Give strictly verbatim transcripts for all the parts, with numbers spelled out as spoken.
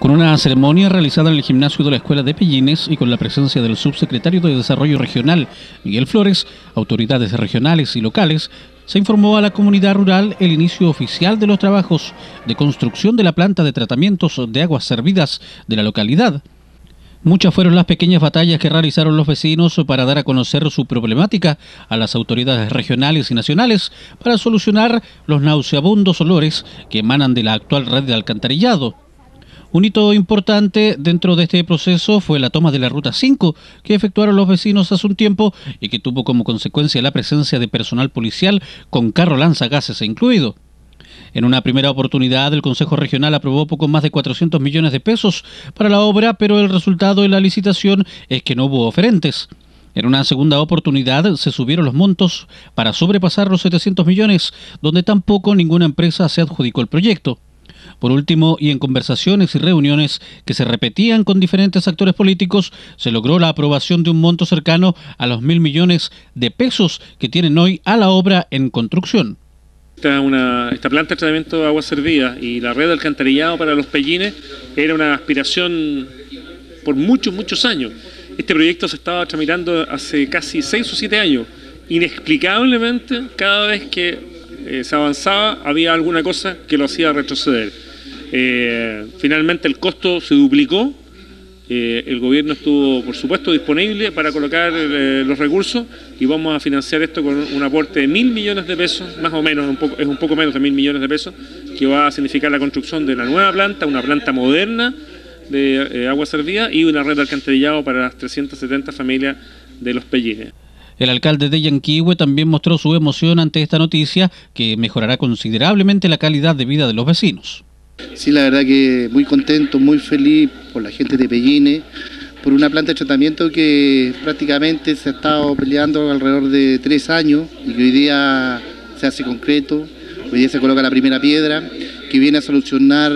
Con una ceremonia realizada en el gimnasio de la Escuela de Pellines y con la presencia del subsecretario de Desarrollo Regional, Miguel Flores, autoridades regionales y locales, se informó a la comunidad rural el inicio oficial de los trabajos de construcción de la planta de tratamientos de aguas servidas de la localidad. Muchas fueron las pequeñas batallas que realizaron los vecinos para dar a conocer su problemática a las autoridades regionales y nacionales para solucionar los nauseabundos olores que emanan de la actual red de alcantarillado. Un hito importante dentro de este proceso fue la toma de la Ruta cinco que efectuaron los vecinos hace un tiempo y que tuvo como consecuencia la presencia de personal policial con carro lanzagases incluido. En una primera oportunidad, el Consejo Regional aprobó poco más de cuatrocientos millones de pesos para la obra, pero el resultado de la licitación es que no hubo oferentes. En una segunda oportunidad se subieron los montos para sobrepasar los setecientos millones, donde tampoco ninguna empresa se adjudicó el proyecto. Por último, y en conversaciones y reuniones que se repetían con diferentes actores políticos, se logró la aprobación de un monto cercano a los mil millones de pesos que tienen hoy a la obra en construcción. Esta, una, esta planta de tratamiento de aguas servidas y la red de alcantarillado para los Pellines era una aspiración por muchos, muchos años. Este proyecto se estaba tramitando hace casi seis o siete años. Inexplicablemente, cada vez que eh, se avanzaba, había alguna cosa que lo hacía retroceder. Eh, finalmente el costo se duplicó. Eh, el gobierno estuvo, por supuesto, disponible para colocar eh, los recursos y vamos a financiar esto con un aporte de mil millones de pesos, más o menos, un poco, es un poco menos de mil millones de pesos, que va a significar la construcción de la nueva planta, una planta moderna de eh, agua servida y una red de alcantarillado para las trescientas setenta familias de los Pellines. El alcalde de Yanquihue también mostró su emoción ante esta noticia que mejorará considerablemente la calidad de vida de los vecinos. Sí, la verdad que muy contento, muy feliz por la gente de Pellines, por una planta de tratamiento que prácticamente se ha estado peleando alrededor de tres años y que hoy día se hace concreto, hoy día se coloca la primera piedra, que viene a solucionar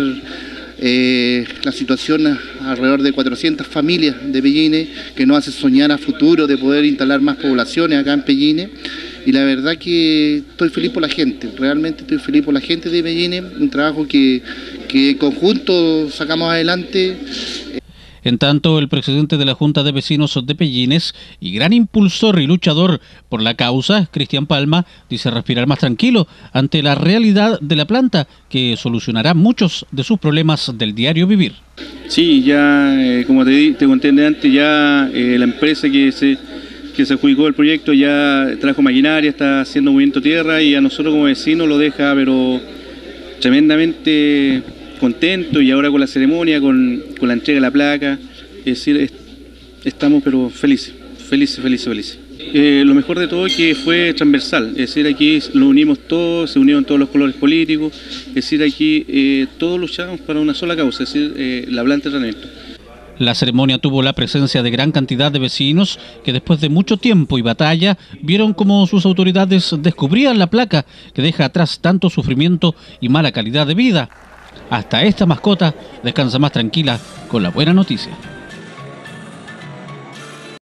eh, la situación alrededor de cuatrocientas familias de Pellines, que nos hace soñar a futuro de poder instalar más poblaciones acá en Pellines. Y la verdad que estoy feliz por la gente, realmente estoy feliz por la gente de Pellines, un trabajo que, que en conjunto sacamos adelante. En tanto, el presidente de la Junta de Vecinos de Pellines y gran impulsor y luchador por la causa, Cristian Palma, dice respirar más tranquilo ante la realidad de la planta que solucionará muchos de sus problemas del diario vivir. Sí, ya eh, como te, te conté antes, ya eh, la empresa que se... que se adjudicó el proyecto ya trajo maquinaria, está haciendo movimiento tierra y a nosotros como vecinos lo deja pero tremendamente contento, y ahora con la ceremonia, con, con la entrega de la placa, es decir, es, estamos pero felices, felices, felices, felices. Eh, lo mejor de todo es que fue transversal, es decir, aquí lo unimos todos, se unieron todos los colores políticos, es decir, aquí eh, todos luchamos para una sola causa, es decir, eh, la planta de tratamiento. La ceremonia tuvo la presencia de gran cantidad de vecinos que después de mucho tiempo y batalla vieron cómo sus autoridades descubrían la placa que deja atrás tanto sufrimiento y mala calidad de vida. Hasta esta mascota descansa más tranquila con la buena noticia.